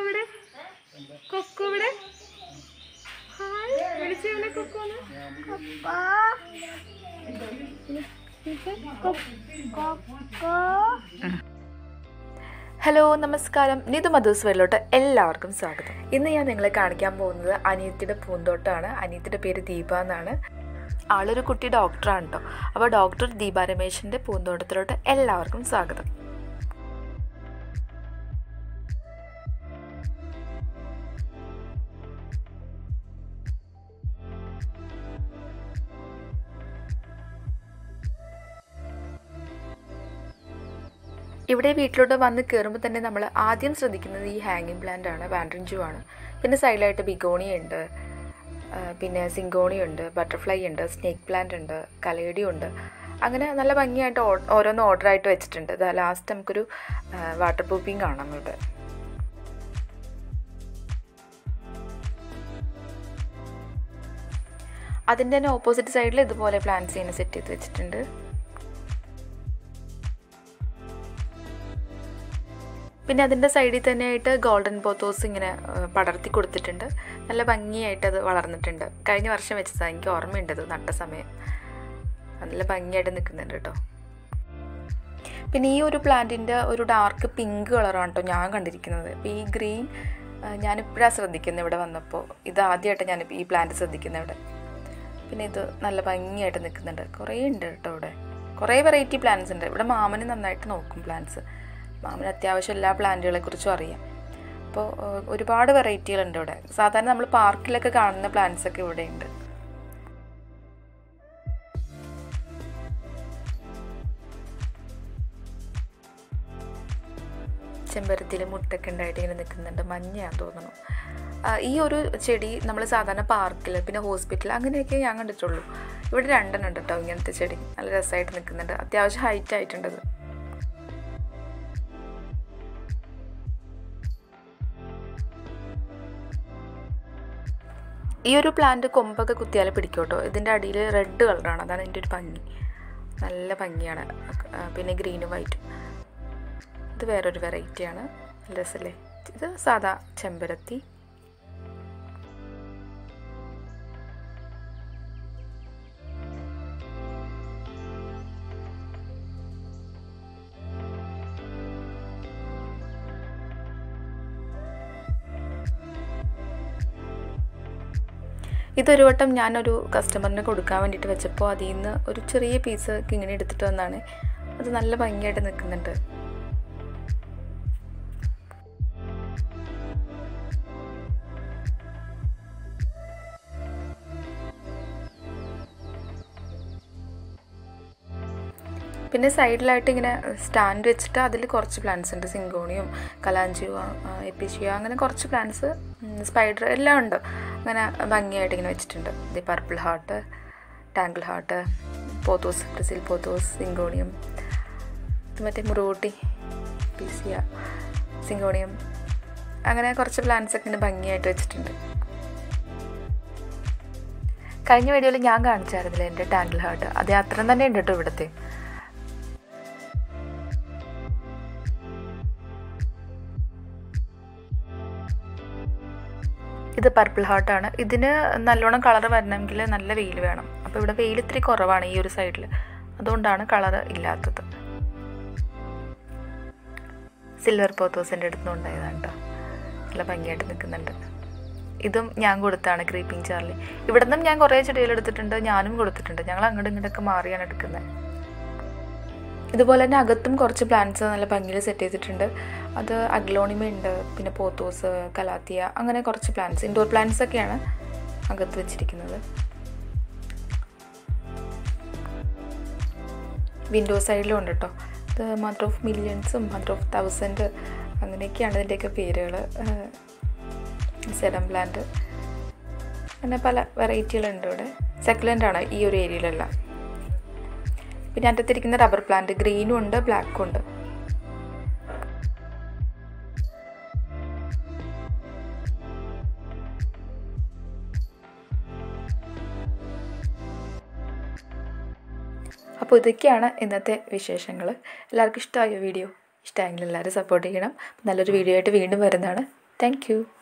ഇവിടെ കൊക്കു ഇവിടെ hi വിളിച്ചവനെ കൊക്കോന്ന് hello നമസ്കാരം നിതു മധുസ് വെല്ലോട്ട് എല്ലാവർക്കും സ്വാഗതം. ഇന്ന് ഞാൻ നിങ്ങളെ കാണിക്കാൻ പോകുന്നത് അനിയത്തിയുടെ പൂന്തോട്ടമാണ്. അനിയത്തിയുടെ പേര് ദീപ എന്നാണ്. ആളൊരു കുട്ടി ഡോക്ടറാണ് കേട്ടോ. അപ്പോൾ ഡോക്ടർ ദീപ രമേശിൻ്റെ പൂന്തോട്ടത്തിലോട്ട് എല്ലാവർക്കും സ്വാഗതം. ഇവിടെ വീട്ടിലോട്ട് വന്ന് കയറുമ്പോൾ തന്നെ നമ്മൾ ആദ്യം ശ്രദ്ധിക്കുന്നത് ഈ ഹാങ്ങിങ് പ്ലാന്റ് ആണ്, വാൻഡ്രിഞ്ചു ആണ്. പിന്നെ സൈഡിലായിട്ട് ബിഗോണിയ ഉണ്ട്, പിന്നെ സിങ്കോണിയ ഉണ്ട്, ബട്ടർഫ്ലൈ ഉണ്ട്, സ്നേക്ക് പ്ലാന്റ് ഉണ്ട്, കലേഡിയ ഉണ്ട്. അങ്ങനെ നല്ല ഭംഗിയായിട്ട് ഓരോന്ന് ഓർഡറായിട്ട് വെച്ചിട്ടുണ്ട്. ഇത് ലാസ്റ്റ് നമുക്കൊരു വാട്ടർ പ്രൂഫിങ് കാണാം ഇവിടെ. അതിൻ്റെ തന്നെ ഓപ്പോസിറ്റ് സൈഡിൽ ഇതുപോലെ പ്ലാന്റ്സ് ഇങ്ങനെ സെറ്റ് ചെയ്ത് വെച്ചിട്ടുണ്ട്. പിന്നെ അതിൻ്റെ സൈഡിൽ തന്നെയായിട്ട് ഗോൾഡൻ പോത്തോസ് ഇങ്ങനെ പടർത്തി കൊടുത്തിട്ടുണ്ട്. നല്ല ഭംഗിയായിട്ട് അത് വളർന്നിട്ടുണ്ട്. കഴിഞ്ഞ വർഷം വെച്ചതാണ്, എനിക്ക് ഓർമ്മയുണ്ടത് നട്ട സമയം. നല്ല ഭംഗിയായിട്ട് നിൽക്കുന്നുണ്ട് കേട്ടോ. പിന്നെ ഈ ഒരു പ്ലാന്റിൻ്റെ ഒരു ഡാർക്ക് പിങ്ക് കളറാണ് കേട്ടോ ഞാൻ കണ്ടിരിക്കുന്നത്. അപ്പോൾ ഈ ഗ്രീൻ ഞാനിപ്പോഴാണ് ശ്രദ്ധിക്കുന്നത് ഇവിടെ വന്നപ്പോൾ. ഇത് ആദ്യമായിട്ട് ഞാൻ ഈ പ്ലാന്റ് ശ്രദ്ധിക്കുന്നത് ഇവിടെ. പിന്നെ ഇത് നല്ല ഭംഗിയായിട്ട് നിൽക്കുന്നുണ്ട്. കുറേ ഉണ്ട് കേട്ടോ ഇവിടെ. കുറേ വെറൈറ്റി പ്ലാന്റ്സ് ഉണ്ട് ഇവിടെ. മാമന് നന്നായിട്ട് നോക്കും പ്ലാന്റ്സ്. മാമന് അത്യാവശ്യം എല്ലാ പ്ലാന്റുകളെക്കുറിച്ചും അറിയാം. അപ്പോൾ ഒരുപാട് വെറൈറ്റികളുണ്ട് ഇവിടെ. സാധാരണ നമ്മൾ പാർക്കിലൊക്കെ കാണുന്ന പ്ലാന്റ്സൊക്കെ ഇവിടെ ഉണ്ട്. ചെമ്പരത്തിയിൽ മുട്ടൊക്കെ ഉണ്ടായിട്ട് ഇങ്ങനെ നിൽക്കുന്നുണ്ട്. മഞ്ഞയാണെന്ന് തോന്നുന്നു. ഈ ഒരു ചെടി നമ്മൾ സാധാരണ പാർക്കിൽ പിന്നെ ഹോസ്പിറ്റൽ അങ്ങനെയൊക്കെ ഞാൻ കണ്ടിട്ടുള്ളൂ. ഇവിടെ 2 ഉണ്ട് കേട്ടോ ഇങ്ങനത്തെ ചെടി. നല്ല രസമായിട്ട് നിൽക്കുന്നുണ്ട്. അത്യാവശ്യം ഹൈറ്റ് ആയിട്ടുണ്ടത്. ഈ ഒരു പ്ലാന്റ് കൊമ്പൊക്കെ കുത്തിയാൽ പിടിക്കും കേട്ടോ. ഇതിൻ്റെ അടിയിൽ റെഡ് കളറാണ്, അതാണ് ഇതിൻ്റെ ഒരു ഭംഗി. നല്ല ഭംഗിയാണ്. പിന്നെ ഗ്രീനും വൈറ്റും. ഇത് വേറൊരു വെറൈറ്റിയാണ്. രസമല്ലേ. ഇത് സാധാ ചെമ്പരത്തി. ഇതൊരു വട്ടം ഞാനൊരു കസ്റ്റമറിന് കൊടുക്കാൻ വേണ്ടിയിട്ട് വെച്ചപ്പോൾ അതിൽ നിന്ന് ഒരു ചെറിയ പീസ് ഇങ്ങനെ എടുത്തിട്ട് വന്നാണ്. അത് നല്ല ഭംഗിയായിട്ട് നിൽക്കുന്നുണ്ട്. പിന്നെ സൈഡിലായിട്ട് ഇങ്ങനെ സ്റ്റാൻഡ് വെച്ചിട്ട് അതിൽ കുറച്ച് പ്ലാന്റ്സ് ഉണ്ട്. സിങ്കോണിയും കലാഞ്ചിയോ എപ്പിച്ചിയോ അങ്ങനെ കുറച്ച് പ്ലാന്റ്സ്, സ്പൈഡർ എല്ലാം ഉണ്ട്. അങ്ങനെ ഭംഗിയായിട്ട് ഇങ്ങനെ വെച്ചിട്ടുണ്ട്. ഇത് purple heart, tangle heart, pothos, Brazil pothos, syngonium, ഇത് മറ്റേ മുറുകൂട്ടി, പീസിയ, സിങ്കോണിയം, അങ്ങനെ കുറച്ച് പ്ലാന്റ്സൊക്കെ ഇങ്ങനെ ഭംഗിയായിട്ട് വെച്ചിട്ടുണ്ട്. കഴിഞ്ഞ വീഡിയോയിൽ ഞാൻ കാണിച്ചായിരുന്നില്ല എൻ്റെ ടാങ്കിൾ ഹാർട്ട്. അത് അത്ര തന്നെ ഉണ്ട് കേട്ടോ ഇവിടുത്തെ. ഇത് പർപ്പിൾ ഹാർട്ടാണ്. ഇതിന് നല്ലോണം കളർ വരണമെങ്കിൽ നല്ല വെയിൽ വേണം. അപ്പോൾ ഇവിടെ വെയിൽ ഇത്തിരി കുറവാണ് ഈ ഒരു സൈഡിൽ, അതുകൊണ്ടാണ് കളർ ഇല്ലാത്തത്. സിൽവർ പോത്തോസിൻ്റെ അടുത്തുനിന്ന് ഉണ്ടായതാണ് കേട്ടോ. നല്ല ഭംഗിയായിട്ട് നിൽക്കുന്നുണ്ട്. ഇതും ഞാൻ കൊടുത്താണ്, ക്രീപ്പിംഗ് ചാർലി. ഇവിടെ നിന്നും ഞാൻ കുറേ ചെടികൾ എടുത്തിട്ടുണ്ട്, ഞാനും കൊടുത്തിട്ടുണ്ട്. ഞങ്ങൾ അങ്ങോട്ടും ഇങ്ങോട്ടൊക്കെ മാറിയാണ് എടുക്കുന്നത്. ഇതുപോലെ തന്നെ അകത്തും കുറച്ച് പ്ലാന്റ്സ് നല്ല ഭംഗിയിൽ സെറ്റ് ചെയ്തിട്ടുണ്ട്. അത് അഗ്ലോണിമ ഉണ്ട്, പിന്നെ പോത്തോസ്, കലാത്തിയ, അങ്ങനെ കുറച്ച് പ്ലാന്റ്സ്, ഇൻഡോർ പ്ലാന്റ്സ് ഒക്കെയാണ് അകത്ത് വെച്ചിരിക്കുന്നത്. വിൻഡോ സൈഡിലും ഉണ്ട് കേട്ടോ. ഇത് മദർ ഓഫ് മില്യൺസും മദർ ഓഫ് 1000 അങ്ങനെയൊക്കെയാണ് ഇതിൻ്റെയൊക്കെ പേരുകൾ. സെഡം പ്ലാന്റ്, അങ്ങനെ പല വെറൈറ്റികളുണ്ട് ഇവിടെ. സെക്കുലൻ്റ് ആണ് ഈ ഒരു ഏരിയയിലെല്ലാം. പിന്നെ അറ്റത്തിരിക്കുന്ന റബ്ബർ പ്ലാന്റ്, ഗ്രീനും ഉണ്ട് ബ്ലാക്കും ഉണ്ട്. അപ്പോൾ ഇതൊക്കെയാണ് ഇന്നത്തെ വിശേഷങ്ങൾ. എല്ലാവർക്കും ഇഷ്ടമായോ വീഡിയോ? ഇഷ്ടമായെങ്കിൽ എല്ലാവരും സപ്പോർട്ട് ചെയ്യണം. നല്ലൊരു വീഡിയോ ആയിട്ട് വീണ്ടും വരുന്നതാണ്. Thank U.